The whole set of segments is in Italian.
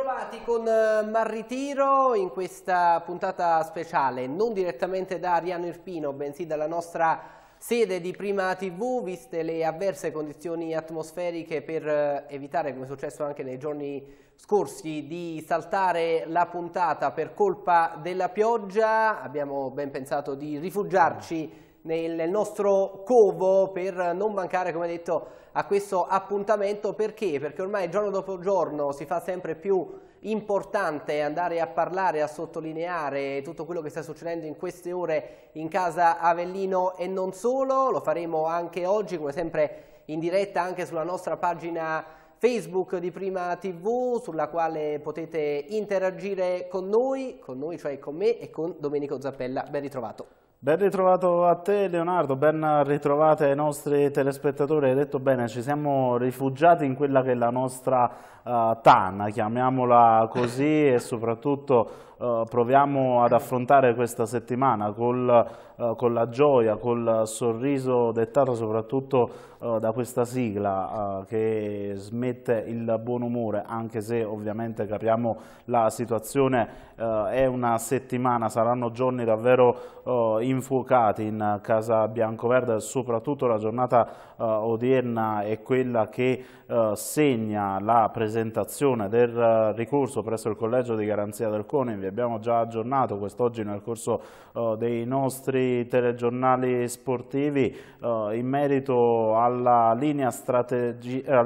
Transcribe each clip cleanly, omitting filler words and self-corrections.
ritrovati con Marritiro in questa puntata speciale, non direttamente da Ariano Irpino, bensì dalla nostra sede di Prima TV, viste le avverse condizioni atmosferiche, per evitare, come è successo anche nei giorni scorsi, di saltare la puntata per colpa della pioggia. Abbiamo ben pensato di rifugiarci nel nostro covo per non mancare, come detto, a questo appuntamento. Perché? Perché ormai giorno dopo giorno si fa sempre più importante andare a parlare, a sottolineare tutto quello che sta succedendo in queste ore in casa Avellino e non solo. Lo faremo anche oggi, come sempre in diretta anche sulla nostra pagina Facebook di Prima TV, sulla quale potete interagire con noi, cioè con me e con Domenico Zappella. Ben ritrovato. Ben ritrovato a te Leonardo, ben ritrovate ai nostri telespettatori. Hai detto bene, ci siamo rifugiati in quella che è la nostra tana, chiamiamola così, e soprattutto proviamo ad affrontare questa settimana con la gioia, col sorriso dettato soprattutto da questa sigla che smette il buon umore, anche se ovviamente capiamo la situazione. È una settimana, saranno giorni davvero infuocati in casa biancoverde, soprattutto la giornata odierna è quella che segna la presentazione del ricorso presso il collegio di garanzia del CONI. Vi abbiamo già aggiornato quest'oggi nel corso dei nostri telegiornali sportivi in merito alla linea strategica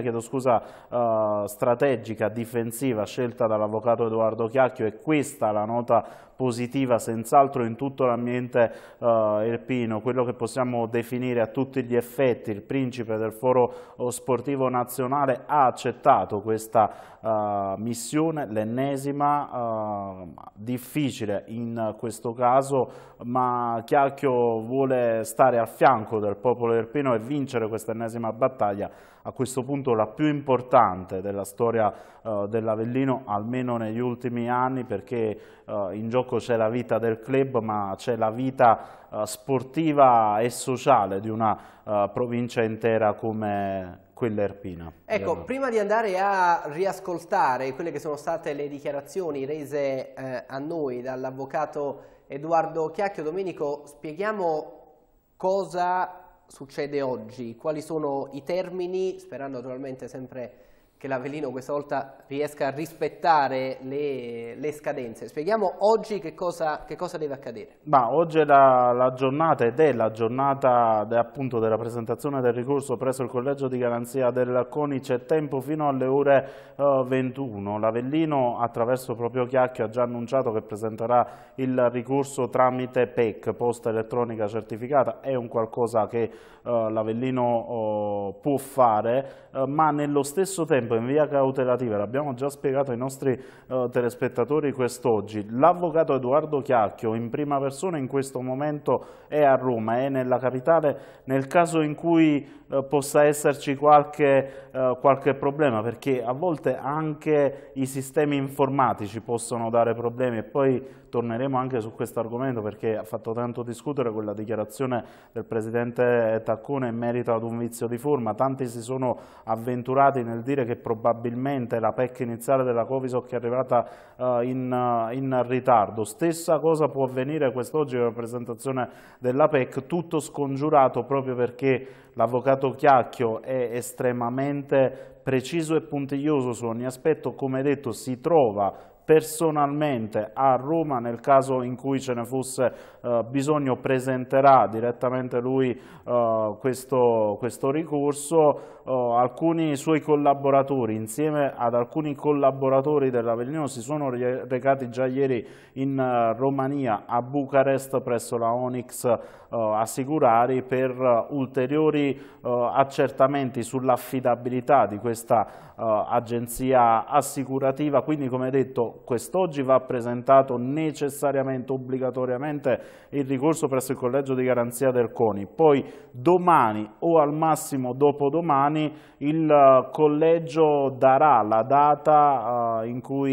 difensiva scelta dall'avvocato Edoardo Chiacchio. E questa la nota positiva senz'altro in tutto l'ambiente irpino, quello che possiamo definire a tutti gli effetti il principe del foro sportivo nazionale ha accettato questa missione, l'ennesima, difficile in questo caso, ma Chiacchio vuole stare al fianco del popolo irpino e vincere questa ennesima battaglia, a questo punto la più importante della storia dell'Avellino, almeno negli ultimi anni, perché in gioco c'è la vita del club, ma c'è la vita sportiva e sociale di una provincia intera come quella irpina. Ecco, prima di andare a riascoltare quelle che sono state le dichiarazioni rese a noi dall'avvocato Edoardo Chiacchio, Domenico, spieghiamo cosa succede oggi, quali sono i termini, sperando naturalmente sempre che l'Avellino questa volta riesca a rispettare le scadenze. Spieghiamo oggi che cosa deve accadere. Ma oggi è la giornata, ed è la giornata appunto della presentazione del ricorso presso il collegio di garanzia del CONI. C'è tempo fino alle ore 21. L'Avellino, attraverso proprio Chiacchio, ha già annunciato che presenterà il ricorso tramite PEC, posta elettronica certificata. È un qualcosa che l'Avellino può fare, ma nello stesso tempo in via cautelativa, l'abbiamo già spiegato ai nostri telespettatori quest'oggi, l'avvocato Edoardo Chiacchio in prima persona in questo momento è a Roma, è nella capitale, nel caso in cui possa esserci qualche problema, perché a volte anche i sistemi informatici possono dare problemi, e poi torneremo anche su questo argomento perché ha fatto tanto discutere quella dichiarazione del presidente Taccone in merito ad un vizio di forma. Tanti si sono avventurati nel dire che probabilmente la PEC iniziale della Covisoc è arrivata in ritardo. Stessa cosa può avvenire quest'oggi con la presentazione della PEC, tutto scongiurato proprio perché l'avvocato Chiacchio è estremamente preciso e puntiglioso su ogni aspetto. Come detto, si trova personalmente a Roma, nel caso in cui ce ne fosse bisogno presenterà direttamente lui questo ricorso. Alcuni suoi collaboratori insieme ad alcuni collaboratori dell'Avellino si sono recati già ieri in Romania, a Bucarest, presso la Onyx Assicurari, per ulteriori accertamenti sull'affidabilità di questa agenzia assicurativa. Quindi, come detto, quest'oggi va presentato necessariamente, obbligatoriamente, il ricorso presso il collegio di garanzia del CONI. Poi domani o al massimo dopodomani il collegio darà la data in cui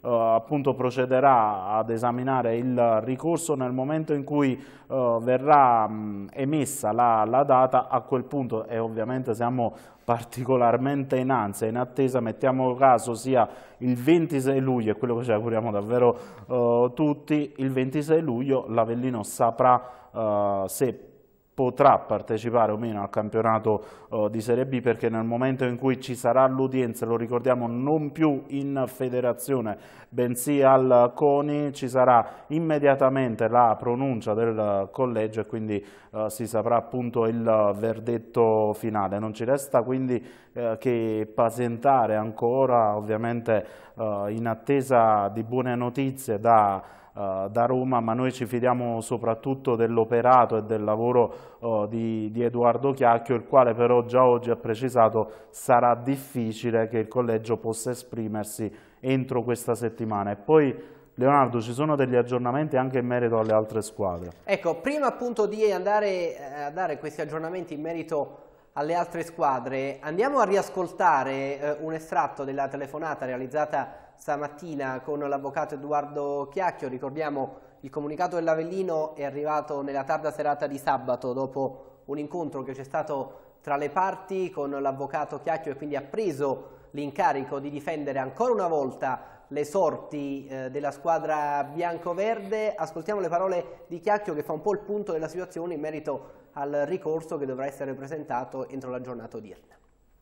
appunto procederà ad esaminare il ricorso. Nel momento in cui verrà emessa la data, a quel punto, e ovviamente siamo particolarmente in ansia, in attesa, mettiamo caso sia il 26 luglio, è quello che ci auguriamo davvero tutti, il 26 luglio l'Avellino saprà se potrà partecipare o meno al campionato di Serie B, perché nel momento in cui ci sarà l'udienza, lo ricordiamo, non più in federazione bensì al CONI, ci sarà immediatamente la pronuncia del collegio e quindi si saprà appunto il verdetto finale. Non ci resta quindi che pazientare ancora, ovviamente in attesa di buone notizie da Roma, ma noi ci fidiamo soprattutto dell'operato e del lavoro di Edoardo Chiacchio, il quale però già oggi ha precisato sarà difficile che il collegio possa esprimersi entro questa settimana. E poi, Leonardo, ci sono degli aggiornamenti anche in merito alle altre squadre. Ecco, prima appunto di andare a dare questi aggiornamenti in merito alle altre squadre, andiamo a riascoltare un estratto della telefonata realizzata stamattina con l'avvocato Edoardo Chiacchio. Ricordiamo, il comunicato dell'Avellino è arrivato nella tarda serata di sabato dopo un incontro che c'è stato tra le parti con l'avvocato Chiacchio, e quindi ha preso l'incarico di difendere ancora una volta le sorti della squadra bianco-verde. Ascoltiamo le parole di Chiacchio, che fa un po' il punto della situazione in merito al ricorso che dovrà essere presentato entro la giornata odierna.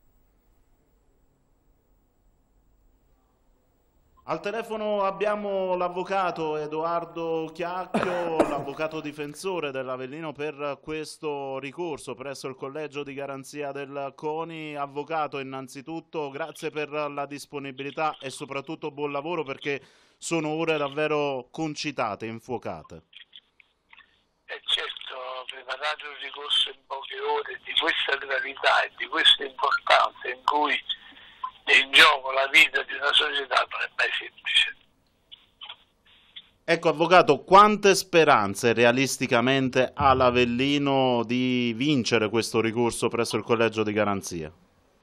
Al telefono abbiamo l'avvocato Edoardo Chiacchio, l'avvocato difensore dell'Avellino per questo ricorso presso il collegio di garanzia del CONI. Avvocato, innanzitutto grazie per la disponibilità e soprattutto buon lavoro, perché sono ore davvero concitate, infuocate. Certo, preparare un ricorso in poche ore di questa gravità e di questa importanza, in cui è in gioco la vita di una società, non è mai semplice. Ecco, avvocato, quante speranze realisticamente ha l'Avellino di vincere questo ricorso presso il collegio di garanzia?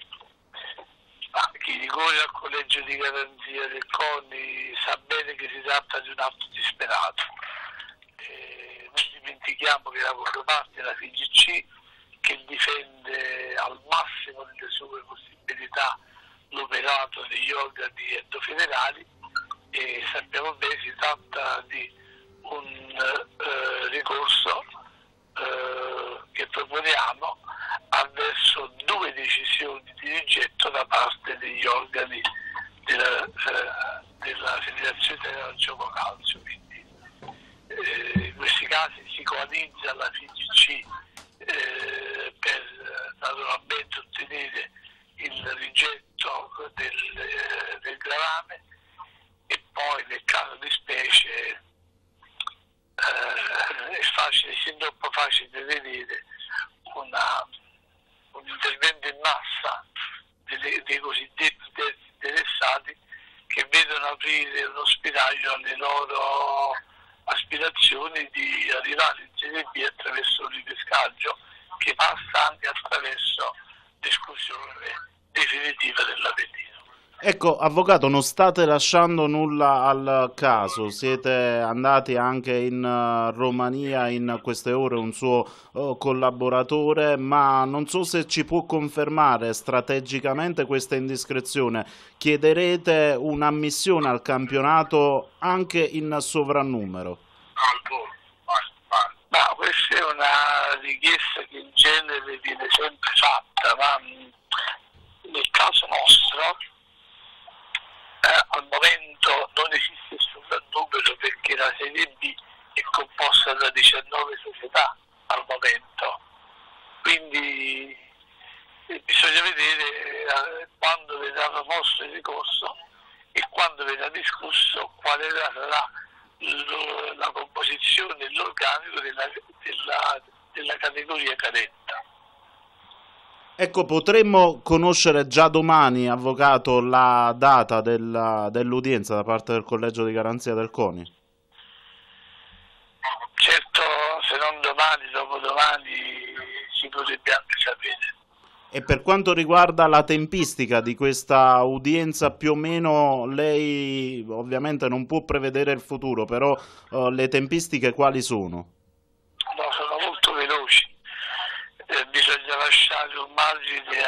Chi ricorre al collegio di garanzia del CONI sa bene che si tratta di un atto disperato. Non dimentichiamo che la controparte è la FIGC, che difende al massimo delle sue possibilità l'operato degli organi endofederali, e sappiamo bene si tratta di un ricorso che proponiamo avverso 2 decisioni di rigetto da parte degli organi della Federazione Italiana del Gioco Calcio. Quindi in questi casi si coalizza la FIGC per naturalmente ottenere il rigetto del gravame, e poi nel caso di specie è facile, sin troppo facile vedere un intervento in massa dei cosiddetti terzi interessati, che vedono aprire uno spiraglio alle loro aspirazioni di arrivare in Serie B attraverso il ripescaggio, che passa anche attraverso l'esclusione definitiva dell'Avellino. Ecco, avvocato, non state lasciando nulla al caso, siete andati anche in Romania in queste ore, un suo collaboratore, ma non so se ci può confermare strategicamente questa indiscrezione. Chiederete un'ammissione al campionato anche in sovrannumero? Ma questa è una richiesta che in genere viene sempre fatta, ma nel caso nostro al momento non esiste il sovrannumero, perché la Serie B è composta da 19 società al momento, quindi bisogna vedere quando verrà proposto il ricorso e quando verrà discusso quale sarà la composizione e l'organico della categoria cadetta. Ecco, potremmo conoscere già domani, avvocato, la data dell'udienza da parte del collegio di garanzia del CONI? Certo, se non domani, dopodomani si potrebbe anche sapere. E per quanto riguarda la tempistica di questa udienza, più o meno lei ovviamente non può prevedere il futuro, però le tempistiche quali sono? No, sono molto veloci, bisogna lasciare un margine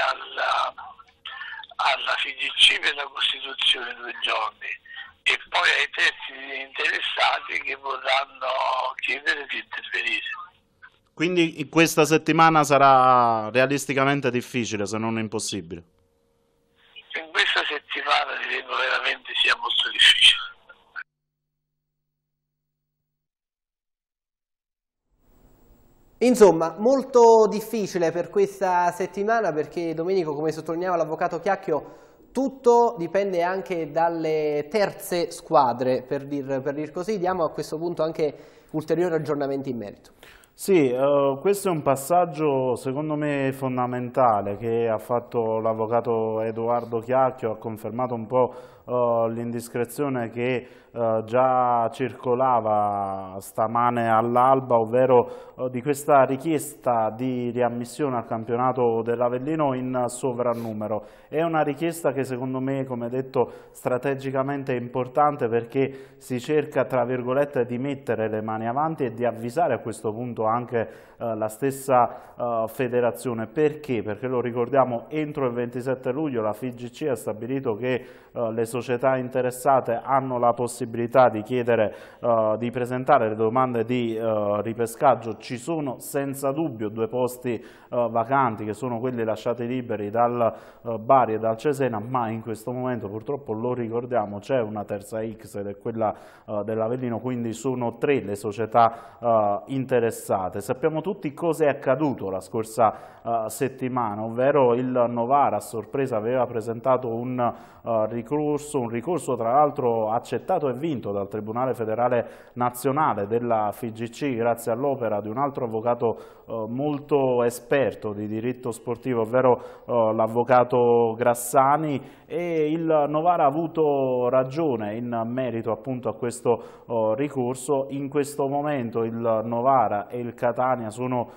alla FIGC per la Costituzione 2 giorni e poi ai terzi interessati che vorranno chiedere di intervenire. Quindi questa settimana sarà realisticamente difficile, se non impossibile. In questa settimana diremo veramente sia molto difficile. Insomma, molto difficile per questa settimana perché, Domenico, come sottolineava l'avvocato Chiacchio, tutto dipende anche dalle terze squadre, per dir così. Diamo a questo punto anche ulteriori aggiornamenti in merito. Sì, questo è un passaggio secondo me fondamentale che ha fatto l'avvocato Edoardo Chiacchio, ha confermato un po' l'indiscrezione che già circolava stamane all'alba, ovvero di questa richiesta di riammissione al campionato dell'Avellino in sovrannumero. È una richiesta che secondo me, come detto, strategicamente è importante perché si cerca, tra virgolette, di mettere le mani avanti e di avvisare a questo punto anche la stessa federazione. Perché? Perché lo ricordiamo, entro il 27 luglio la FIGC ha stabilito che le società interessate hanno la possibilità di chiedere, di presentare le domande di ripescaggio. Ci sono senza dubbio 2 posti vacanti che sono quelli lasciati liberi dal Bari e dal Cesena, ma in questo momento purtroppo, lo ricordiamo, c'è una terza X ed è quella dell'Avellino, quindi sono 3 le società interessate. Sappiamo tutti cosa è accaduto la scorsa settimana, ovvero il Novara a sorpresa aveva presentato un ricorso tra l'altro accettato e vinto dal Tribunale Federale Nazionale della FIGC grazie all'opera di un altro avvocato molto esperto di diritto sportivo, ovvero l'avvocato Grassani, e il Novara ha avuto ragione in merito appunto a questo ricorso. In questo momento il Novara e il Catania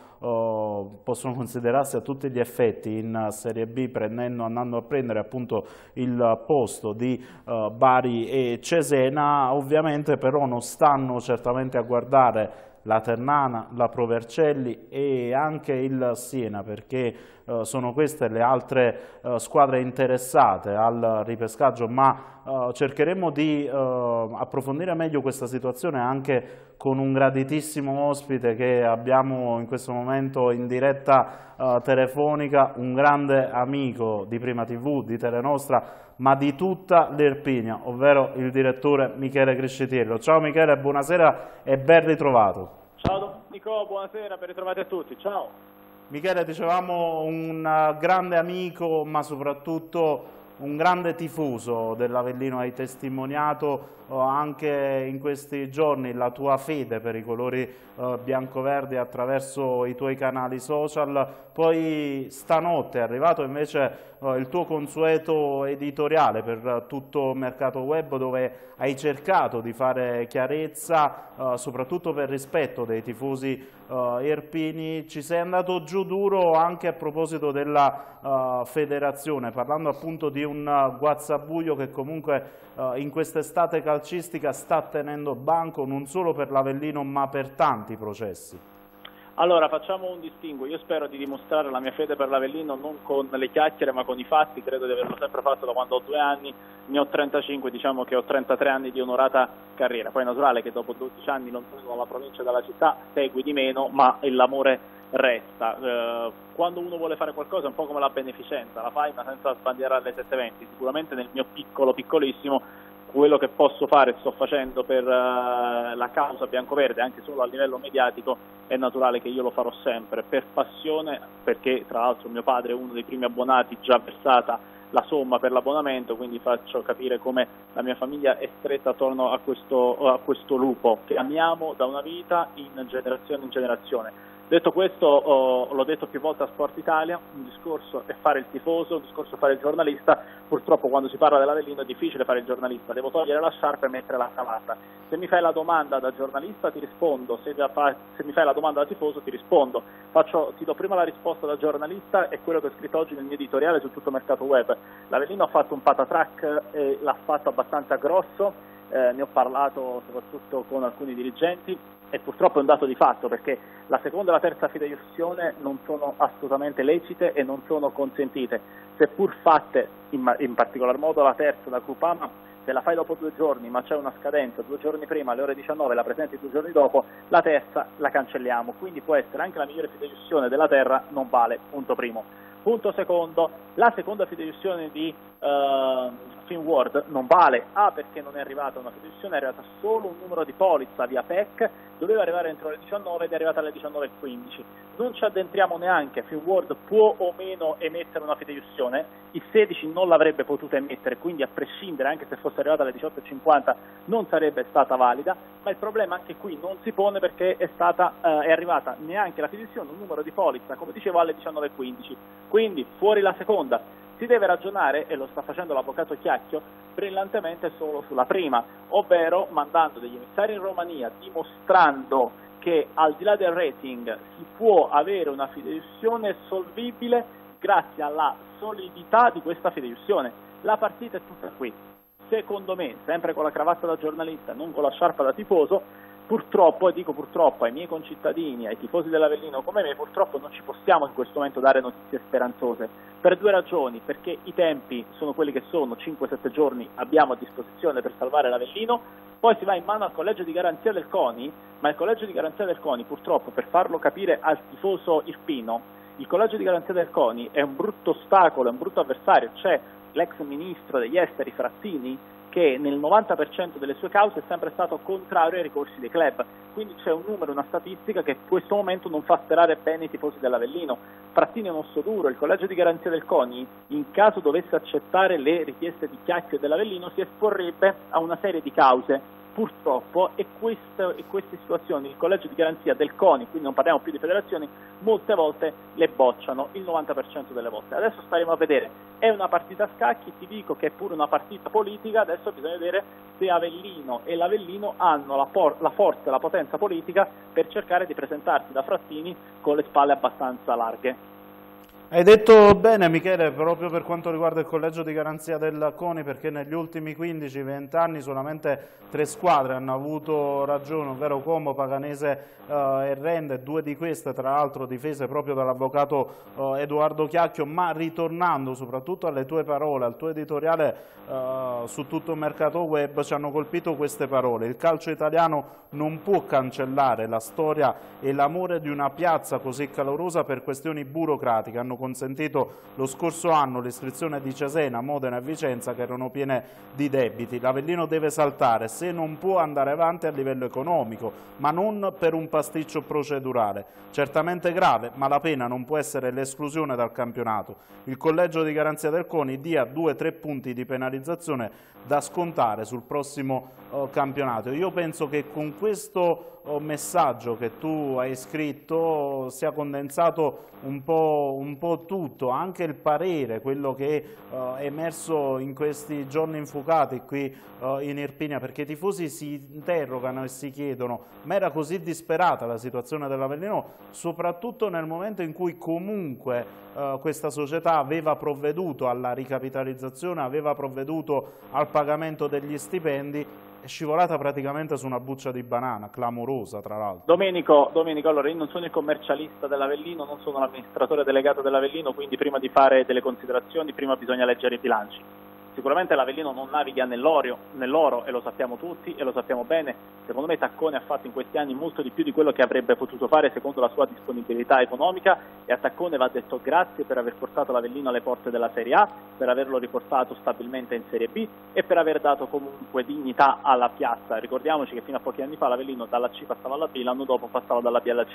possono considerarsi a tutti gli effetti in Serie B, andando a prendere appunto il posto di Bari e Cesena. Ovviamente però non stanno certamente a guardare la Ternana, la Pro Vercelli e anche il Siena, perché sono queste le altre squadre interessate al ripescaggio, ma cercheremo di approfondire meglio questa situazione anche con un graditissimo ospite che abbiamo in questo momento in diretta telefonica, un grande amico di Prima TV, di Telenostra, ma di tutta l'Irpinia, ovvero il direttore Michele Criscitiello. Ciao Michele, buonasera e ben ritrovato. Ciao Nico, buonasera, ben ritrovati a tutti, ciao. Michele, dicevamo un grande amico, ma soprattutto un grande tifoso dell'Avellino. Hai testimoniato anche in questi giorni la tua fede per i colori biancoverdi attraverso i tuoi canali social. Poi stanotte è arrivato invece il tuo consueto editoriale per tutto mercato web, dove hai cercato di fare chiarezza soprattutto per rispetto dei tifosi irpini. Ci sei andato giù duro anche a proposito della federazione, parlando appunto di un guazzabuglio che comunque in quest'estate calcistica sta tenendo banco non solo per l'Avellino ma per tanti processi. Allora, facciamo un distinguo. Io spero di dimostrare la mia fede per l'Avellino non con le chiacchiere ma con i fatti. Credo di averlo sempre fatto da quando ho 2 anni, ne ho 35, diciamo che ho 33 anni di onorata carriera. Poi è naturale che dopo 12 anni lontano dalla provincia e dalla città segui di meno, ma l'amore resta. Quando uno vuole fare qualcosa è un po' come la beneficenza, la fai ma senza sbandierare alle 720. Sicuramente nel mio piccolissimo quello che posso fare sto facendo per la causa biancoverde, anche solo a livello mediatico, è naturale che io lo farò sempre per passione, perché tra l'altro mio padre è uno dei primi abbonati, già versata la somma per l'abbonamento, quindi faccio capire come la mia famiglia è stretta attorno a questo lupo che amiamo da una vita in generazione in generazione. Detto questo, l'ho detto più volte a Sport Italia, un discorso è fare il tifoso, un discorso è fare il giornalista. Purtroppo quando si parla dell'Avellino è difficile fare il giornalista, devo togliere la sciarpa e mettere la cravatta. Se mi fai la domanda da giornalista ti rispondo, se mi fai la domanda da tifoso ti rispondo. Ti do prima la risposta da giornalista, è quello che ho scritto oggi nel mio editoriale su Tutto Mercato Web. L'Avellino ha fatto un patatrack e l'ha fatto abbastanza grosso, ne ho parlato soprattutto con alcuni dirigenti, e purtroppo è un dato di fatto, perché la seconda e la terza fideiussione non sono assolutamente lecite e non sono consentite, seppur fatte in particolar modo la terza da Grupama. Se la fai dopo 2 giorni ma c'è una scadenza 2 giorni prima alle ore 19, la presenti 2 giorni dopo, la terza la cancelliamo, quindi può essere anche la migliore fideiussione della terra, non vale, punto primo. Punto secondo, la seconda fideiussione di Finworld non vale, perché non è arrivata una fideiussione, è arrivata solo un numero di polizza via PEC, doveva arrivare entro le 19 ed è arrivata alle 19:15. Non ci addentriamo neanche, Finworld può o meno emettere una fideiussione, il 16 non l'avrebbe potuta emettere, quindi a prescindere, anche se fosse arrivata alle 18:50 non sarebbe stata valida, ma il problema anche qui non si pone perché è arrivata neanche la fideiussione, un numero di polizza, come dicevo, alle 19:15, quindi fuori la seconda. Si deve ragionare, e lo sta facendo l'avvocato Chiacchio, brillantemente solo sulla prima, ovvero mandando degli emissari in Romania, dimostrando che al di là del rating si può avere una fideiussione solvibile grazie alla solidità di questa fideiussione. La partita è tutta qui. Secondo me, sempre con la cravatta da giornalista, non con la sciarpa da tifoso, purtroppo, e dico purtroppo ai miei concittadini, ai tifosi dell'Avellino come me, purtroppo non ci possiamo in questo momento dare notizie speranzose, per 2 ragioni: perché i tempi sono quelli che sono, 5-7 giorni abbiamo a disposizione per salvare l'Avellino, poi si va in mano al collegio di garanzia del CONI, ma il collegio di garanzia del CONI, purtroppo, per farlo capire al tifoso irpino, il collegio di garanzia del CONI è un brutto ostacolo, è un brutto avversario. C'è l'ex ministro degli esteri Frattini che nel 90% delle sue cause è sempre stato contrario ai ricorsi dei club, quindi c'è un numero, una statistica che in questo momento non fa sperare bene i tifosi dell'Avellino. Frattini è un osso duro, il collegio di garanzia del CONI, in caso dovesse accettare le richieste di Chiacchio e dell'Avellino, si esporrebbe a una serie di cause. Purtroppo, e queste situazioni il collegio di garanzia del CONI, quindi non parliamo più di federazioni, molte volte le bocciano, il 90% delle volte. Adesso staremo a vedere, è una partita a scacchi, ti dico che è pure una partita politica, adesso bisogna vedere se Avellino e l'Avellino hanno la forza e la potenza politica per cercare di presentarsi da Frattini con le spalle abbastanza larghe. Hai detto bene, Michele, proprio per quanto riguarda il collegio di garanzia del CONI, perché negli ultimi 15-20 anni solamente 3 squadre hanno avuto ragione, ovvero Como, Paganese e Rende, 2 di queste tra l'altro difese proprio dall'avvocato Edoardo Chiacchio. Ma ritornando soprattutto alle tue parole, al tuo editoriale su Tutto Mercato Web, ci hanno colpito queste parole: il calcio italiano non può cancellare la storia e l'amore di una piazza così calorosa per questioni burocratiche. Hanno consentito lo scorso anno l'iscrizione di Cesena, Modena e Vicenza, che erano piene di debiti. L'Avellino deve saltare, se non può andare avanti a livello economico, ma non per un pasticcio procedurale. Certamente grave, ma la pena non può essere l'esclusione dal campionato. Il collegio di garanzia del CONI dia 2-3 punti di penalizzazione da scontare sul prossimo campionato. Io penso che con questo messaggio che tu hai scritto sia condensato un po' tutto, anche il parere, quello che è emerso in questi giorni infuocati qui in Irpinia, perché i tifosi si interrogano e si chiedono: ma era così disperata la situazione dell'Avellino, soprattutto nel momento in cui comunque questa società aveva provveduto alla ricapitalizzazione, aveva provveduto al pagamento degli stipendi? È scivolata praticamente su una buccia di banana, clamorosa tra l'altro. Domenico, allora io non sono il commercialista dell'Avellino, non sono l'amministratore delegato dell'Avellino, quindi prima di fare delle considerazioni prima bisogna leggere i bilanci. Sicuramente l'Avellino non naviga nell'oro, e lo sappiamo tutti e lo sappiamo bene. Secondo me Taccone ha fatto in questi anni molto di più di quello che avrebbe potuto fare secondo la sua disponibilità economica, e a Taccone va detto grazie per aver portato l'Avellino alle porte della Serie A, per averlo riportato stabilmente in Serie B e per aver dato comunque dignità alla piazza. Ricordiamoci che fino a pochi anni fa l'Avellino dalla C passava alla B, l'anno dopo passava dalla B alla C.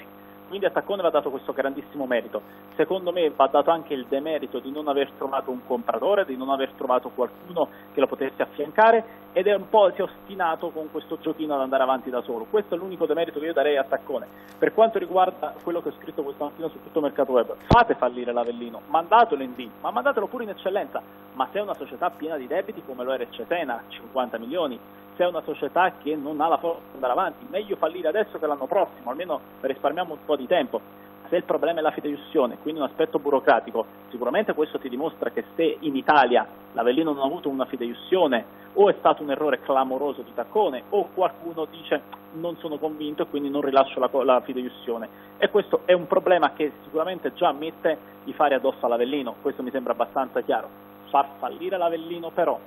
Quindi a Taccone va dato questo grandissimo merito. Secondo me va dato anche il demerito di non aver trovato un compratore, di non aver trovato qualcuno che lo potesse affiancare, ed è un po' si è ostinato con questo giochino ad andare avanti da solo. Questo è l'unico demerito che io darei a Taccone. Per quanto riguarda quello che ho scritto questa mattina su Tutto Mercato Web, fate fallire l'Avellino, mandatelo in D, ma mandatelo pure in eccellenza. Ma se è una società piena di debiti come lo era il Cesena, 50 milioni, se è una società che non ha la forza di andare avanti, meglio fallire adesso che l'anno prossimo, almeno risparmiamo un po' di tempo. Se il problema è la fideiussione, quindi un aspetto burocratico, sicuramente questo ti dimostra che se in Italia l'Avellino non ha avuto una fideiussione, o è stato un errore clamoroso di Taccone, o qualcuno dice non sono convinto e quindi non rilascio la fideiussione. E questo è un problema che sicuramente già mette i fari addosso all'Avellino, questo mi sembra abbastanza chiaro. Far fallire l'Avellino però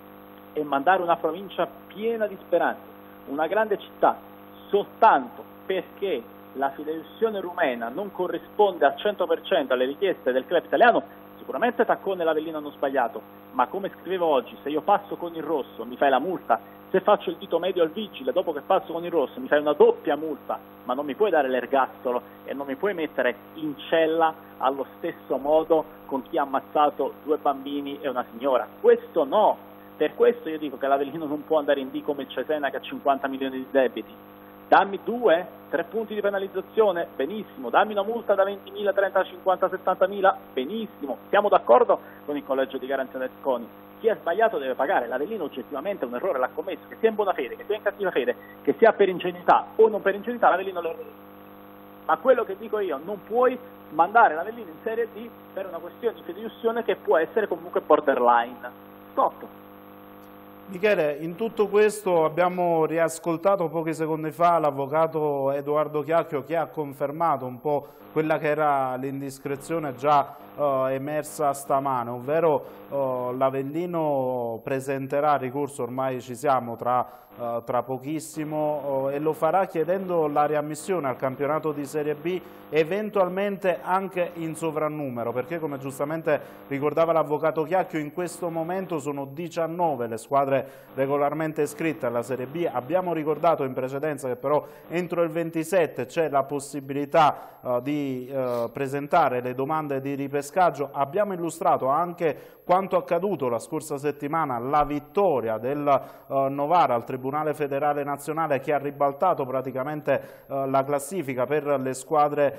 e mandare una provincia piena di speranze, una grande città, soltanto perché la fideiussione rumena non corrisponde al 100% alle richieste del club italiano, sicuramente Taccone e l'Avellino hanno sbagliato, ma come scrivevo oggi, se io passo con il rosso mi fai la multa, se faccio il dito medio al vigile dopo che passo con il rosso mi fai una doppia multa, ma non mi puoi dare l'ergastolo e non mi puoi mettere in cella allo stesso modo con chi ha ammazzato 2 bambini e una signora. Questo no. Per questo io dico che l'Avellino non può andare in D come il Cesena che ha 50 milioni di debiti. Dammi 2, 3 punti di penalizzazione, benissimo. Dammi una multa da 20.000, 30, 50, 70.000, benissimo. Siamo d'accordo con il collegio di garanzia del CONI. Chi ha sbagliato deve pagare. L'Avellino oggettivamente un errore l'ha commesso, che sia in buona fede, che sia in cattiva fede, che sia per ingenuità o non per ingenuità, l'Avellino lo... Ma quello che dico io, non puoi mandare l'Avellino in Serie D per una questione di fideiussione che può essere comunque borderline. Stop. Michele, in tutto questo abbiamo riascoltato pochi secondi fa l'avvocato Edoardo Chiacchio che ha confermato un po' quella che era l'indiscrezione già emersa stamane, ovvero l'Avellino presenterà ricorso, ormai ci siamo tra pochissimo, e lo farà chiedendo la riammissione al campionato di Serie B, eventualmente anche in sovrannumero, perché come giustamente ricordava l'avvocato Chiacchio, in questo momento sono 19 le squadre regolarmente iscritte alla Serie B. Abbiamo ricordato in precedenza che però entro il 27 c'è la possibilità di presentare le domande di ripescaggio. Abbiamo illustrato anche quanto accaduto la scorsa settimana, la vittoria del Novara al Tribunale Federale Nazionale che ha ribaltato praticamente la classifica per le squadre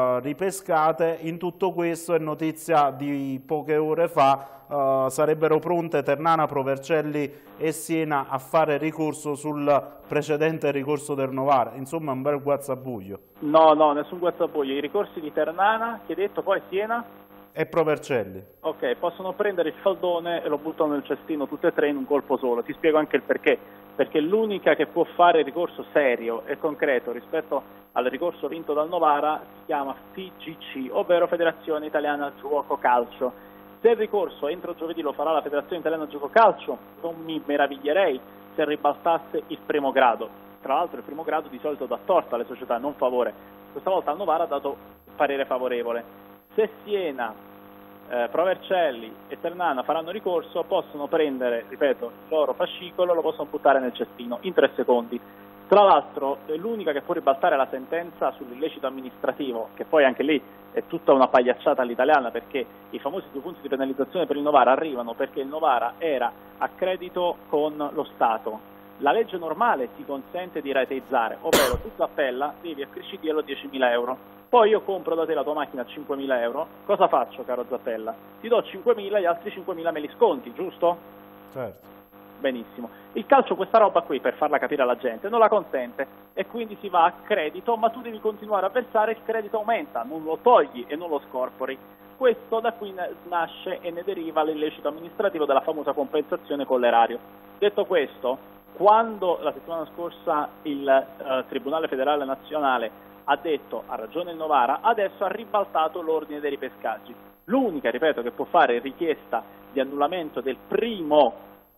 ripescate. In tutto questo è notizia di poche ore fa, sarebbero pronte Ternana, Provercelli e Siena a fare ricorso sul precedente ricorso del Novara. Insomma un bel guazzabuglio. No, nessun guazzabuglio. I ricorsi di Ternana, che hai detto, poi Siena e Provercelli. Ok, possono prendere il faldone e lo buttano nel cestino tutte e 3 in un colpo solo. Ti spiego anche il perché. Perché l'unica che può fare ricorso serio e concreto rispetto al ricorso vinto dal Novara si chiama FIGC, ovvero Federazione Italiana Giuoco Calcio. Se il ricorso entro giovedì lo farà la Federazione Italiana Giuoco Calcio, non mi meraviglierei se ribaltasse il primo grado. Tra l'altro il primo grado di solito dà torto alle società, non favore. Questa volta il Novara ha dato parere favorevole. Se Siena, Provercelli e Ternana faranno ricorso, possono prendere, ripeto, il loro fascicolo, lo possono buttare nel cestino in 3 secondi. Tra l'altro l'unica che può ribaltare la sentenza sull'illecito amministrativo, che poi anche lì è tutta una pagliacciata all'italiana, perché i famosi 2 punti di penalizzazione per il Novara arrivano perché il Novara era a credito con lo Stato. La legge normale ti consente di rateizzare, ovvero tu appella, devi accrescidirlo a 10.000 euro. Poi io compro da te la tua macchina a 5.000 euro, cosa faccio, caro Zappella? Ti do 5.000, gli altri 5.000 me li sconti, giusto? Certo. Benissimo. Il calcio questa roba qui, per farla capire alla gente, non la consente e quindi si va a credito, ma tu devi continuare a versare, il credito aumenta, non lo togli e non lo scorpori. Questo da qui nasce e ne deriva l'illecito amministrativo della famosa compensazione con l'erario. Detto questo, quando la settimana scorsa il Tribunale Federale Nazionale ha detto ha ragione il Novara, adesso ha ribaltato l'ordine dei ripescaggi. L'unica, ripeto, che può fare richiesta di annullamento del primo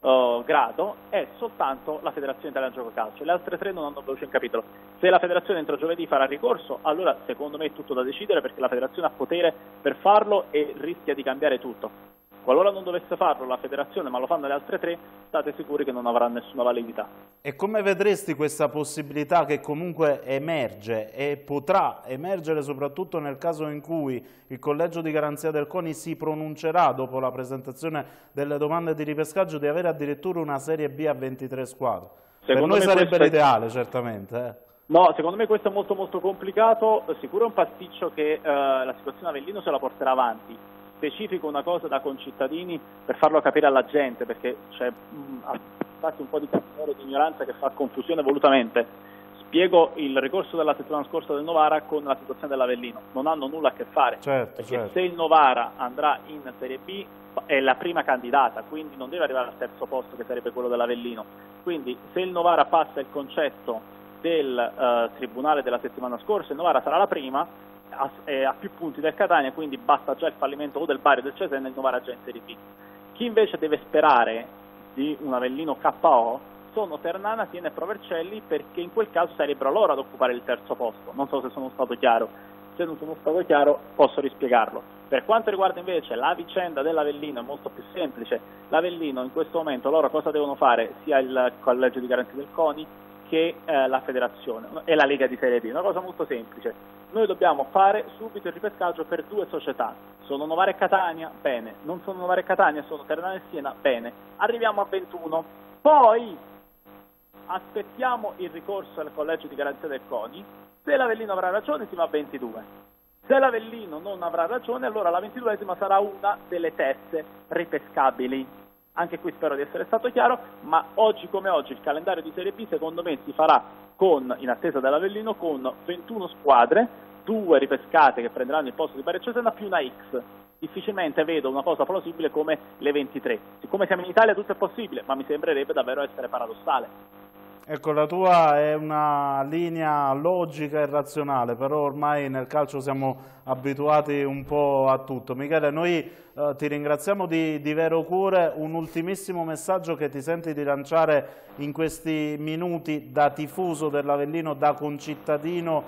grado è soltanto la Federazione Italiana Gioco Calcio. Le altre 3 non hanno voce in capitolo. Se la Federazione entro giovedì farà ricorso, allora secondo me è tutto da decidere, perché la Federazione ha potere per farlo e rischia di cambiare tutto. Qualora non dovesse farlo la federazione, ma lo fanno le altre 3, state sicuri che non avrà nessuna validità. E come vedresti questa possibilità che comunque emerge e potrà emergere soprattutto nel caso in cui il collegio di garanzia del CONI si pronuncerà dopo la presentazione delle domande di ripescaggio di avere addirittura una Serie B a 23 squadre? Per noi sarebbe l'ideale, certamente. No, secondo me questo è molto molto complicato, sicuro è un pasticcio che la situazione Avellino se la porterà avanti. Specifico una cosa da concittadini per farlo capire alla gente, perché c'è infatti un po' di cattiveria e di ignoranza che fa confusione volutamente. Spiego il ricorso della settimana scorsa del Novara con la situazione dell'Avellino. Non hanno nulla a che fare, perché se il Novara andrà in Serie B è la prima candidata, quindi non deve arrivare al terzo posto che sarebbe quello dell'Avellino. Quindi se il Novara passa il concetto del tribunale della settimana scorsa, il Novara sarà la prima, ha più punti del Catania, quindi basta già il fallimento o del Bari o del Cesena, il Novara già in Serie B. Chi invece deve sperare di un Avellino KO sono Ternana, Siena e Provercelli, perché in quel caso sarebbero loro ad occupare il terzo posto. Non so se sono stato chiaro. Se non sono stato chiaro posso rispiegarlo. Per quanto riguarda invece la vicenda dell'Avellino è molto più semplice. L'Avellino in questo momento loro cosa devono fare? Sia il collegio di garanzia del CONI che la federazione e la Lega di Serie B. Una cosa molto semplice. Noi dobbiamo fare subito il ripescaggio per 2 società. Sono Novara e Catania? Bene. Non sono Novara e Catania, sono Ternana e Siena? Bene. Arriviamo a 21. Poi aspettiamo il ricorso al collegio di garanzia del CONI. Se l'Avellino avrà ragione si va a 22. Se l'Avellino non avrà ragione, allora la 22esima sarà una delle terze ripescabili. Anche qui spero di essere stato chiaro, ma oggi come oggi il calendario di Serie B secondo me si farà in attesa dell'Avellino con 21 squadre, 2 ripescate che prenderanno il posto di Bari e Cesena più una X. Difficilmente vedo una cosa plausibile come le 23. Siccome siamo in Italia tutto è possibile, ma mi sembrerebbe davvero essere paradossale. Ecco, la tua è una linea logica e razionale, però ormai nel calcio siamo abituati un po' a tutto. Michele, noi ti ringraziamo di vero cuore. Un ultimissimo messaggio che ti senti di lanciare in questi minuti da tifoso dell'Avellino, da concittadino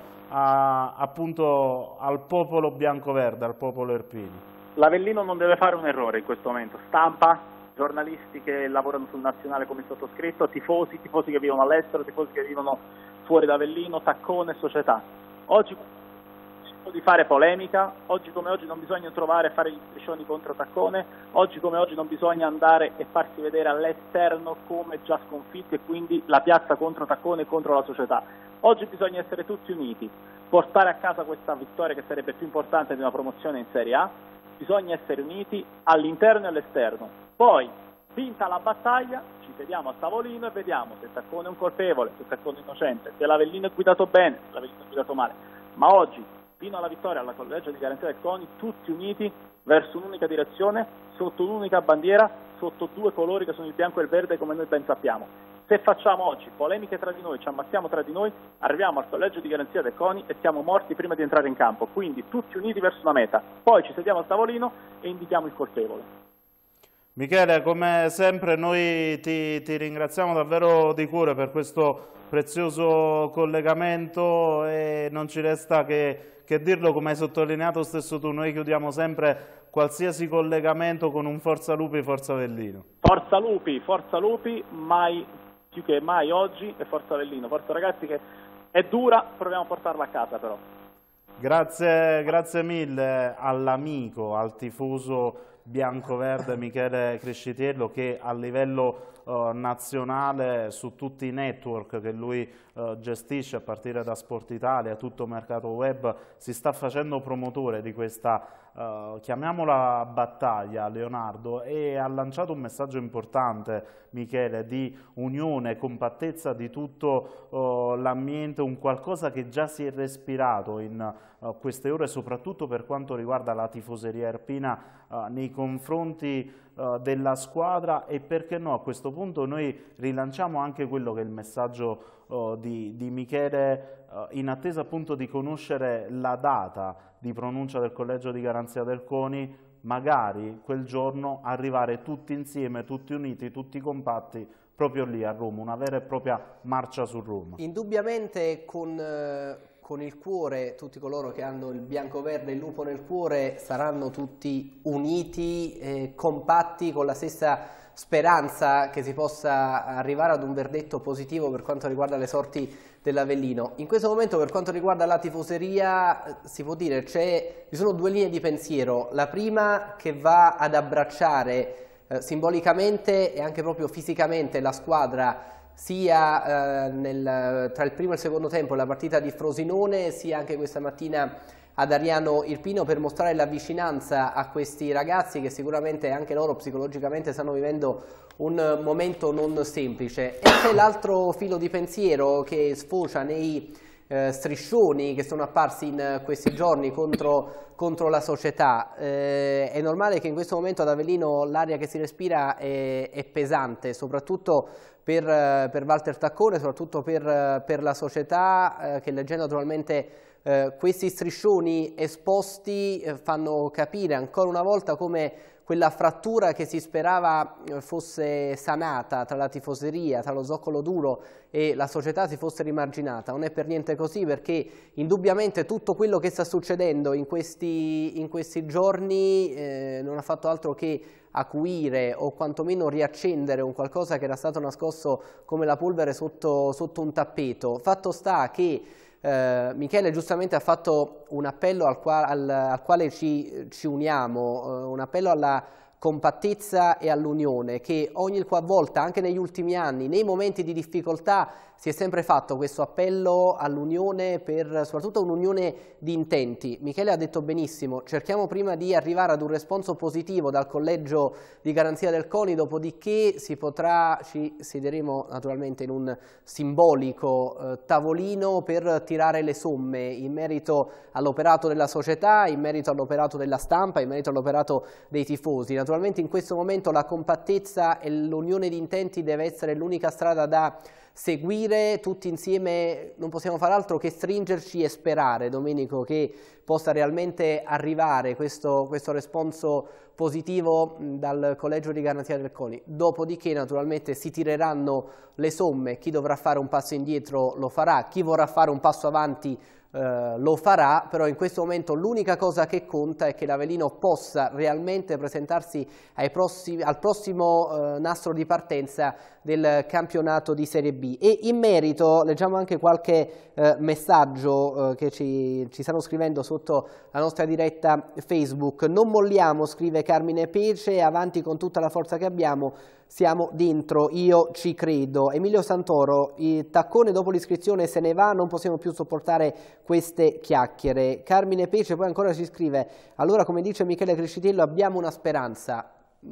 appunto al popolo biancoverde, al popolo Erpini. L'Avellino non deve fare un errore in questo momento. Stampa, giornalisti che lavorano sul nazionale come sottoscritto, tifosi che vivono all'estero, tifosi che vivono fuori da Avellino, Taccone, società. Oggi di fare polemica, oggi come oggi non bisogna trovare e fare gli striscioni contro Taccone, oggi come oggi non bisogna andare e farsi vedere all'esterno come già sconfitti e quindi la piazza contro Taccone e contro la società. Oggi bisogna essere tutti uniti, portare a casa questa vittoria che sarebbe più importante di una promozione in Serie A, bisogna essere uniti all'interno e all'esterno. Poi, vinta la battaglia, ci sediamo al tavolino e vediamo se Taccone è un colpevole, se Taccone è innocente, se l'Avellino è guidato bene, se l'Avellino è guidato male. Ma oggi, fino alla vittoria alla collegio di garanzia del CONI, tutti uniti verso un'unica direzione, sotto un'unica bandiera, sotto 2 colori che sono il bianco e il verde come noi ben sappiamo. Se facciamo oggi polemiche tra di noi, ci ammazziamo tra di noi, arriviamo al collegio di garanzia del CONI e siamo morti prima di entrare in campo. Quindi tutti uniti verso una meta, poi ci sediamo al tavolino e indichiamo il colpevole. Michele, come sempre noi ti ringraziamo davvero di cuore per questo prezioso collegamento e non ci resta che dirlo, come hai sottolineato stesso tu, noi chiudiamo sempre qualsiasi collegamento con un Forza Lupi, Forza Avellino. Forza Lupi, mai più che mai oggi, e Forza Avellino. Forza ragazzi che è dura, proviamo a portarla a casa però. Grazie mille all'amico, al tifoso biancoverde Michele Crescitiello, che a livello nazionale su tutti i network che lui gestisce, a partire da Sport Italia, tutto mercato web, si sta facendo promotore di questa chiamiamola battaglia, Leonardo, e ha lanciato un messaggio importante, Michele, di unione, compattezza di tutto l'ambiente, un qualcosa che già si è respirato in queste ore, soprattutto per quanto riguarda la tifoseria erpina nei confronti della squadra, e perché no, a questo punto noi rilanciamo anche quello che è il messaggio di Michele, in attesa appunto di conoscere la data di pronuncia del collegio di garanzia del CONI, magari quel giorno arrivare tutti insieme, tutti uniti, tutti compatti, proprio lì a Roma, una vera e propria marcia su Roma. Indubbiamente con con il cuore, tutti coloro che hanno il bianco-verde e il lupo nel cuore saranno tutti uniti, compatti, con la stessa speranza che si possa arrivare ad un verdetto positivo per quanto riguarda le sorti dell'Avellino. In questo momento, per quanto riguarda la tifoseria, si può dire ci sono due linee di pensiero. La prima che va ad abbracciare simbolicamente e anche proprio fisicamente la squadra sia tra il primo e il secondo tempo la partita di Frosinone, sia anche questa mattina ad Ariano Irpino, per mostrare la vicinanza a questi ragazzi che sicuramente anche loro psicologicamente stanno vivendo un momento non semplice. E c'è l'altro filo di pensiero che sfocia nei striscioni che sono apparsi in questi giorni contro la società. È normale che in questo momento ad Avellino l'aria che si respira è pesante, soprattutto per Walter Taccone, soprattutto per la società, che leggendo naturalmente questi striscioni esposti fanno capire ancora una volta come quella frattura che si sperava fosse sanata tra la tifoseria, tra lo zoccolo duro e la società si fosse rimarginata. Non è per niente così, perché indubbiamente tutto quello che sta succedendo in questi giorni non ha fatto altro che acuire o quantomeno riaccendere un qualcosa che era stato nascosto come la polvere sotto un tappeto. Fatto sta che Michele giustamente ha fatto un appello al quale ci uniamo, un appello alla compattezza e all'unione, che ogni qualvolta, anche negli ultimi anni, nei momenti di difficoltà, si è sempre fatto questo appello all'unione, per soprattutto un'unione di intenti. Michele ha detto benissimo, cerchiamo prima di arrivare ad un responso positivo dal collegio di garanzia del CONI, dopodiché ci siederemo naturalmente in un simbolico tavolino per tirare le somme in merito all'operato della società, in merito all'operato della stampa, in merito all'operato dei tifosi. Naturalmente in questo momento la compattezza e l'unione di intenti deve essere l'unica strada da seguire. Tutti insieme non possiamo fare altro che stringerci e sperare, Domenico, che possa realmente arrivare questo responso positivo dal collegio di garanzia del CONI. Dopodiché naturalmente si tireranno le somme, chi dovrà fare un passo indietro lo farà, chi vorrà fare un passo avanti lo farà, però in questo momento l'unica cosa che conta è che l'Avellino possa realmente presentarsi al prossimo nastro di partenza del campionato di Serie B. E in merito leggiamo anche qualche messaggio che ci stanno scrivendo sotto la nostra diretta Facebook. Non molliamo, scrive Carmine Pece, avanti con tutta la forza che abbiamo, siamo dentro, io ci credo. Emilio Santoro, il Taccone dopo l'iscrizione se ne va, non possiamo più sopportare queste chiacchiere. Carmine Pece poi ancora ci scrive, allora come dice Michele Crescitello abbiamo una speranza,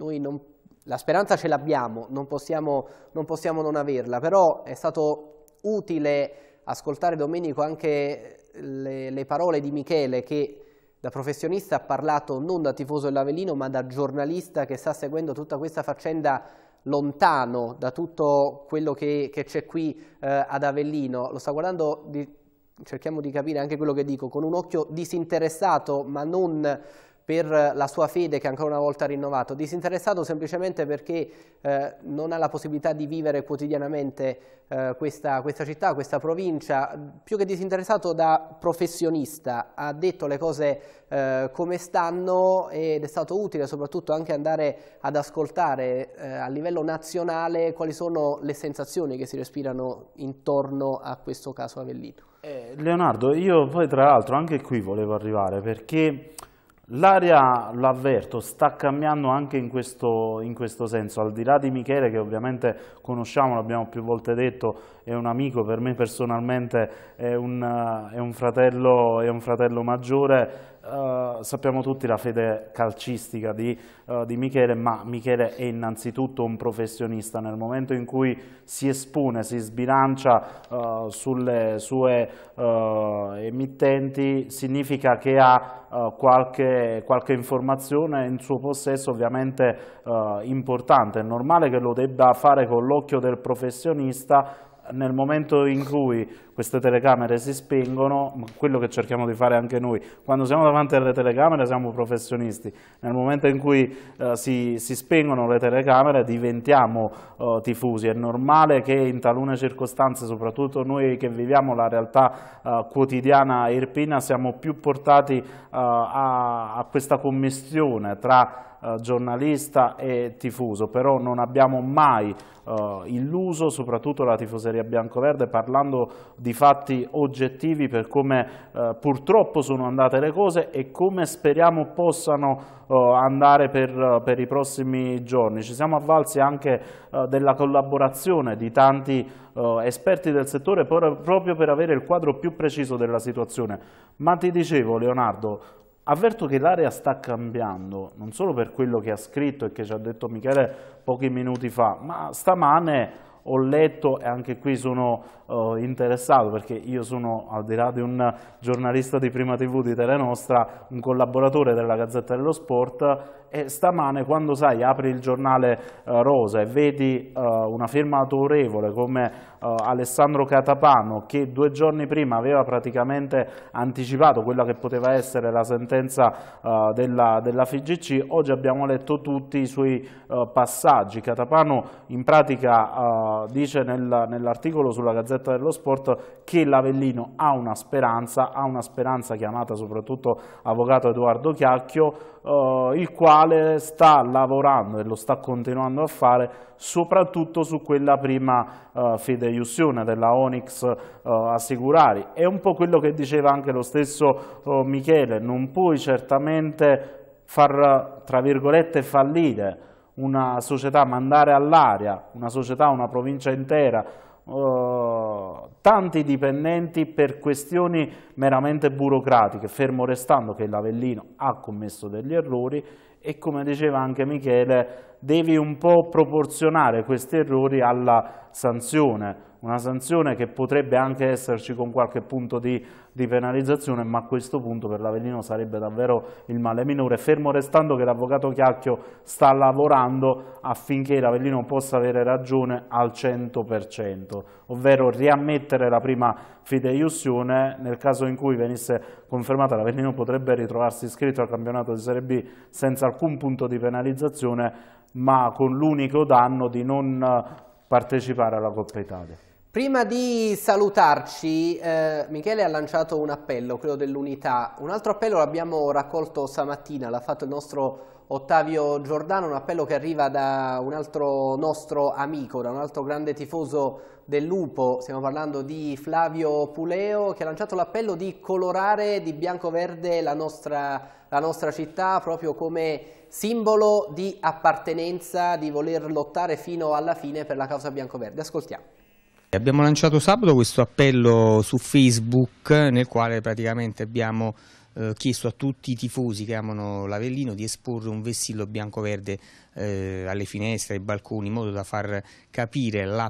la speranza ce l'abbiamo, non possiamo non averla, però è stato utile ascoltare, Domenico, anche le parole di Michele, che da professionista ha parlato non da tifoso dell'Avellino ma da giornalista che sta seguendo tutta questa faccenda lontano da tutto quello che c'è qui ad Avellino. Lo sta guardando, cerchiamo di capire anche quello che dico, con un occhio disinteressato, ma non per la sua fede che ancora una volta ha rinnovato, disinteressato semplicemente perché non ha la possibilità di vivere quotidianamente questa città, questa provincia. Più che disinteressato, da professionista ha detto le cose come stanno, ed è stato utile soprattutto anche andare ad ascoltare a livello nazionale quali sono le sensazioni che si respirano intorno a questo caso Avellino. Leonardo, io poi tra l'altro anche qui volevo arrivare, perché l'aria, l'avverto, sta cambiando anche in questo senso, al di là di Michele, che ovviamente conosciamo, l'abbiamo più volte detto, è un amico, per me personalmente è un fratello maggiore. Sappiamo tutti la fede calcistica di Michele, ma Michele è innanzitutto un professionista. Nel momento in cui si espone, si sbilancia sulle sue emittenti, significa che ha qualche informazione in suo possesso, ovviamente importante. È normale che lo debba fare con l'occhio del professionista, nel momento in cui queste telecamere si spengono, quello che cerchiamo di fare anche noi, quando siamo davanti alle telecamere siamo professionisti, nel momento in cui si spengono le telecamere diventiamo tifosi. È normale che in talune circostanze, soprattutto noi che viviamo la realtà quotidiana irpina, siamo più portati a questa commistione tra giornalista e tifoso, però non abbiamo mai illuso soprattutto la tifoseria biancoverde, parlando di fatti oggettivi per come purtroppo sono andate le cose e come speriamo possano andare per i prossimi giorni. Ci siamo avvalsi anche della collaborazione di tanti esperti del settore proprio per avere il quadro più preciso della situazione. Ma ti dicevo, Leonardo, avverto che l'area sta cambiando, non solo per quello che ha scritto e che ci ha detto Michele pochi minuti fa, ma stamane ho letto, e anche qui sono interessato perché io sono, al di là di un giornalista di Prima TV di Telenostra, un collaboratore della Gazzetta dello Sport, e stamane quando apri il giornale rosa e vedi una firma autorevole come Alessandro Catapano, che 2 giorni prima aveva praticamente anticipato quella che poteva essere la sentenza della FIGC, oggi abbiamo letto tutti i suoi passaggi. Catapano in pratica dice nell'articolo sulla Gazzetta dello Sport che l'Avellino ha una speranza chiamata soprattutto avvocato Edoardo Chiacchio, il quale sta lavorando e lo sta continuando a fare soprattutto su quella prima fideiussione della Onyx Assicurari. È un po' quello che diceva anche lo stesso Michele: non puoi certamente far, tra virgolette, fallire una società, mandare all'aria una società, una provincia intera, tanti dipendenti per questioni meramente burocratiche, fermo restando che l'Avellino ha commesso degli errori e, come diceva anche Michele, devi un po' proporzionare questi errori alla sanzione, una sanzione che potrebbe anche esserci con qualche punto di penalizzazione, ma a questo punto per l'Avellino sarebbe davvero il male minore, fermo restando che l'avvocato Chiacchio sta lavorando affinché l'Avellino possa avere ragione al 100%, ovvero riammettere la prima fideiussione. Nel caso in cui venisse confermata, l'Avellino potrebbe ritrovarsi iscritto al campionato di Serie B senza alcun punto di penalizzazione, ma con l'unico danno di non partecipare alla Coppa Italia. Prima di salutarci, Michele ha lanciato un appello, quello dell'unità. Un altro appello l'abbiamo raccolto stamattina, l'ha fatto il nostro Ottavio Giordano, un appello che arriva da un altro nostro amico, da un altro grande tifoso del Lupo. Stiamo parlando di Flavio Puleo, che ha lanciato l'appello di colorare di bianco-verde la nostra città, proprio come simbolo di appartenenza, di voler lottare fino alla fine per la causa bianco-verde. Ascoltiamo. Abbiamo lanciato sabato questo appello su Facebook, nel quale praticamente abbiamo chiesto a tutti i tifosi che amano l'Avellino di esporre un vessillo bianco-verde alle finestre, ai balconi, in modo da far capire la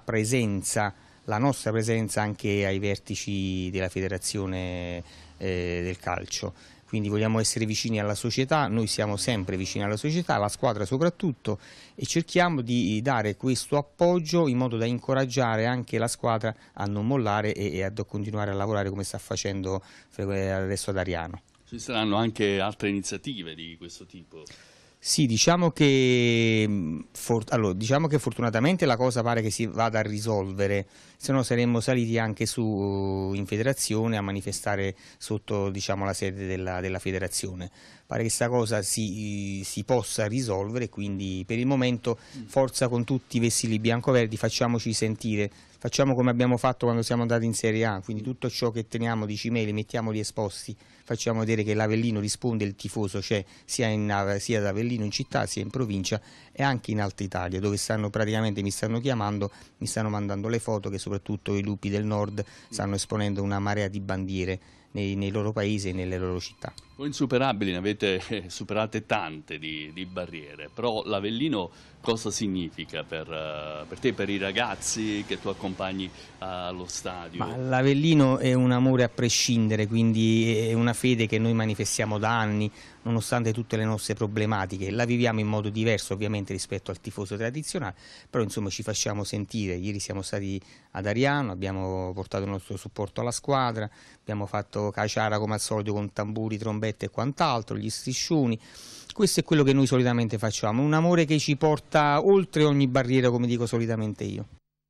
nostra presenza anche ai vertici della federazione del calcio. Quindi vogliamo essere vicini alla società, noi siamo sempre vicini alla società, alla squadra soprattutto, e cerchiamo di dare questo appoggio in modo da incoraggiare anche la squadra a non mollare e a continuare a lavorare come sta facendo adesso ad Ariano. Ci saranno anche altre iniziative di questo tipo? Sì, diciamo che fortunatamente la cosa pare che si vada a risolvere, se no saremmo saliti anche in federazione a manifestare sotto, diciamo, la sede della federazione. Pare che questa cosa si possa risolvere, quindi per il momento forza con tutti i vessilli bianco-verdi, facciamoci sentire, facciamo come abbiamo fatto quando siamo andati in Serie A, quindi tutto ciò che teniamo di cimeli mettiamoli esposti, facciamo vedere che l'Avellino risponde, il tifoso c'è sia ad Avellino in città, sia in provincia e anche in Alta Italia, dove praticamente mi stanno chiamando, mi stanno mandando le foto che soprattutto i lupi del nord stanno esponendo una marea di bandiere nei loro paesi e nelle loro città. Insuperabili, ne avete superate tante di barriere, però l'Avellino cosa significa per te, per i ragazzi che tu accompagni allo stadio? L'Avellino è un amore a prescindere, quindi è una fede che noi manifestiamo da anni, nonostante tutte le nostre problematiche. La viviamo in modo diverso ovviamente rispetto al tifoso tradizionale, però insomma ci facciamo sentire. Ieri siamo stati ad Ariano, abbiamo portato il nostro supporto alla squadra, abbiamo fatto caciara come al solito con tamburi, trombette e quant'altro, gli striscioni. Questo è quello che noi solitamente facciamo, un amore che ci porta oltre ogni barriera, come dico solitamente io.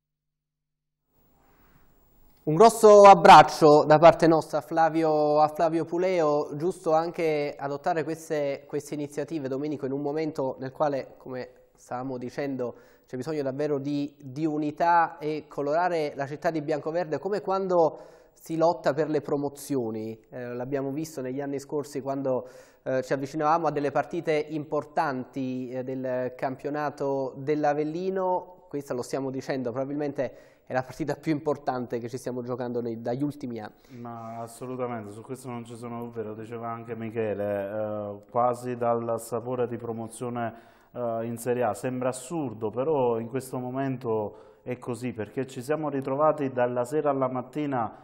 Un grosso abbraccio da parte nostra a Flavio Puleo, giusto anche adottare queste iniziative, Domenico, in un momento nel quale, come stavamo dicendo, c'è bisogno davvero di unità e colorare la città di biancoverde, come quando si lotta per le promozioni. L'abbiamo visto negli anni scorsi quando ci avvicinavamo a delle partite importanti del campionato dell'Avellino. Questa, lo stiamo dicendo, probabilmente è la partita più importante che ci stiamo giocando dagli ultimi anni. Ma assolutamente, su questo non ci sono dubbi, lo diceva anche Michele, quasi dal sapore di promozione in Serie A. Sembra assurdo, però in questo momento è così, perché ci siamo ritrovati dalla sera alla mattina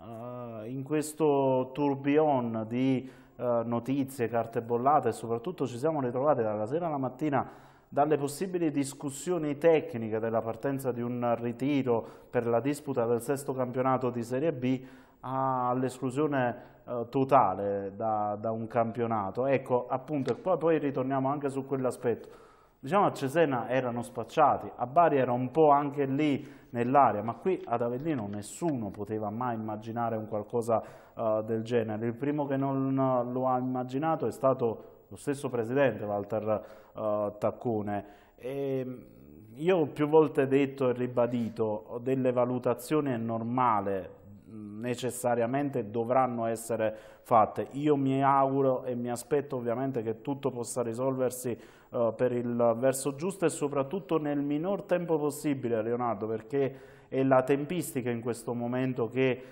in questo tourbillon di notizie, carte bollate, e soprattutto ci siamo ritrovati dalla sera alla mattina dalle possibili discussioni tecniche della partenza di un ritiro per la disputa del sesto campionato di Serie B all'esclusione totale da un campionato. Ecco, appunto, e poi ritorniamo anche su quell'aspetto. Diciamo, a Cesena erano spacciati, a Bari era un po' anche lì nell'aria, ma qui ad Avellino nessuno poteva mai immaginare un qualcosa del genere. Il primo che non lo ha immaginato è stato lo stesso presidente Walter Taccone. E io ho più volte detto e ribadito, delle valutazioni è normale, necessariamente dovranno essere fatte. Io mi auguro e mi aspetto ovviamente che tutto possa risolversi per il verso giusto e soprattutto nel minor tempo possibile, Leonardo, perché è la tempistica in questo momento che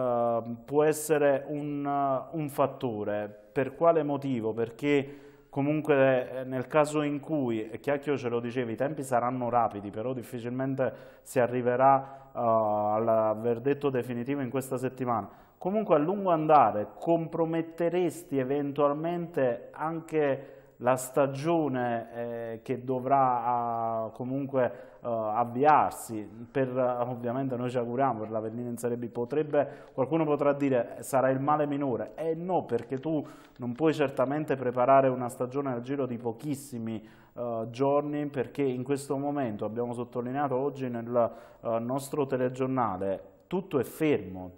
può essere un fattore. Per quale motivo? Perché comunque nel caso in cui, Chiacchio ce lo diceva, i tempi saranno rapidi, però difficilmente si arriverà al verdetto definitivo in questa settimana. Comunque a lungo andare comprometteresti eventualmente anche la stagione che dovrà comunque avviarsi, ovviamente noi ci auguriamo per l'Avellino in Serie B. Qualcuno potrà dire sarà il male minore, no, perché tu non puoi certamente preparare una stagione al giro di pochissimi giorni, perché in questo momento, abbiamo sottolineato oggi nel nostro telegiornale, tutto è fermo,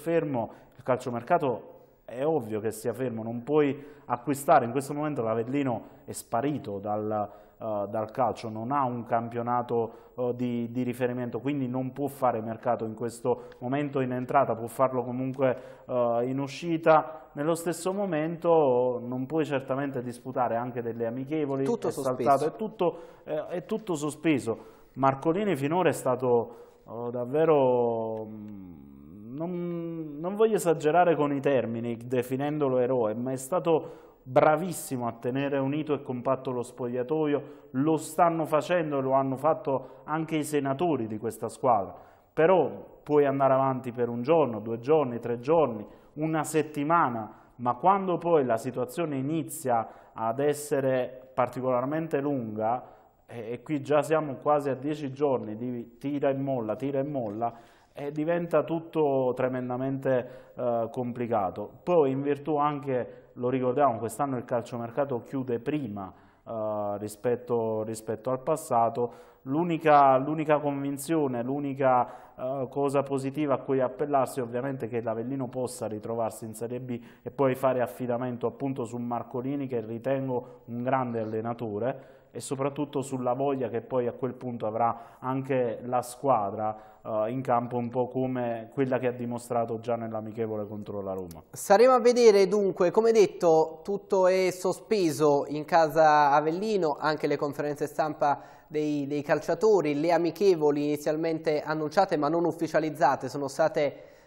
il calciomercato è ovvio che sia fermo, non puoi acquistare. In questo momento l'Avellino è sparito dal calcio, non ha un campionato di riferimento, quindi non può fare mercato in questo momento in entrata, può farlo comunque in uscita. Nello stesso momento non puoi certamente disputare anche delle amichevoli, tutto sospeso. È tutto sospeso. Marcolini finora è stato davvero... Non voglio esagerare con i termini definendolo eroe, ma è stato bravissimo a tenere unito e compatto lo spogliatoio. Lo stanno facendo e lo hanno fatto anche i senatori di questa squadra. Però puoi andare avanti per un giorno, 2 giorni, 3 giorni, una settimana, ma quando poi la situazione inizia ad essere particolarmente lunga, e qui già siamo quasi a 10 giorni di tira e molla, e diventa tutto tremendamente complicato. Poi in virtù anche, lo ricordiamo, quest'anno il calciomercato chiude prima rispetto al passato. L'unica convinzione, l'unica cosa positiva a cui appellarsi ovviamente è che l'Avellino possa ritrovarsi in Serie B e poi fare affidamento appunto su Marcolini, che ritengo un grande allenatore, e soprattutto sulla voglia che poi a quel punto avrà anche la squadra in campo, un po' come quella che ha dimostrato già nell'amichevole contro la Roma. Saremo a vedere dunque, come detto, tutto è sospeso in casa Avellino, anche le conferenze stampa dei calciatori, le amichevoli inizialmente annunciate ma non ufficializzate sono state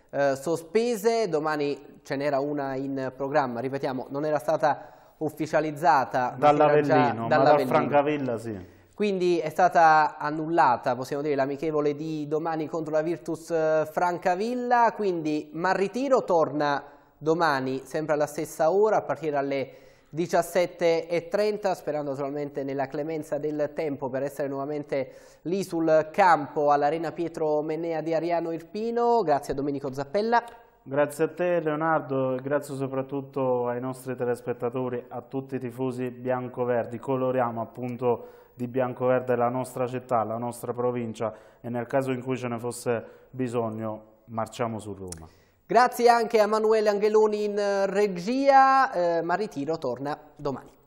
sospese. Domani ce n'era una in programma, ripetiamo, non era stata ufficializzata dall'Avellino, ma dal Francavilla sì. Quindi è stata annullata, possiamo dire, l'amichevole di domani contro la Virtus Francavilla. Quindi Marritiro torna domani sempre alla stessa ora, a partire dalle 17:30, sperando naturalmente nella clemenza del tempo per essere nuovamente lì sul campo all'Arena Pietro Mennea di Ariano Irpino. Grazie a Domenico Zappella. Grazie a te Leonardo e grazie soprattutto ai nostri telespettatori, a tutti i tifosi biancoverdi. Coloriamo appunto di biancoverde la nostra città, la nostra provincia e nel caso in cui ce ne fosse bisogno marciamo su Roma. Grazie anche a Emanuele Angeloni in regia, Marritiro torna domani.